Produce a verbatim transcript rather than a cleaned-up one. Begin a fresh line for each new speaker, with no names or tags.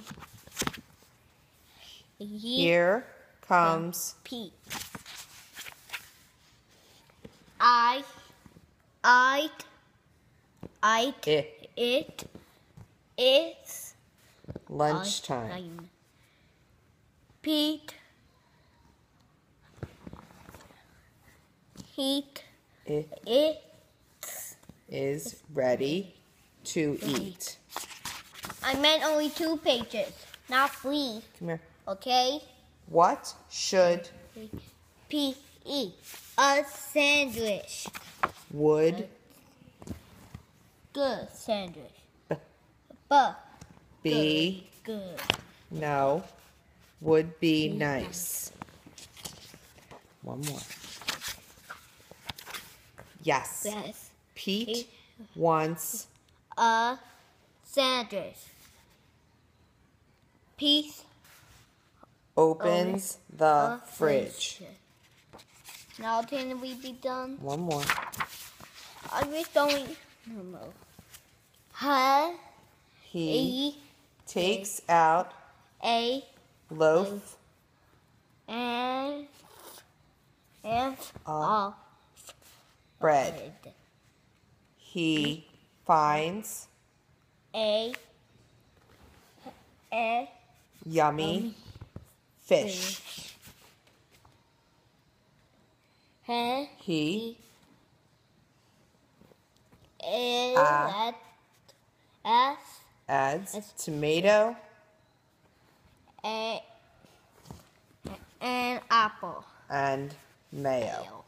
Here comes
Pete. I, I, I,
it.
it, it's
Lunchtime.
time. Pete, Heat,
It
it
is ready to eat.
I meant only two pages, not three.
Come here.
Okay?
What should
P E. A sandwich.
would
Good sandwich.
B
B.
be
Good.
no would be nice. One more. Yes.
Yes.
Pete wants
A sandwich. Pete
opens the
a
fridge.
Now can we be done?
One more.
I just don't know. Huh?
He takes out
A
loaf
and and
of
a
bread. He finds
A a
yummy fish.
He
He
is
Ah.
at S
adds tomato
a an apple.
and mayo.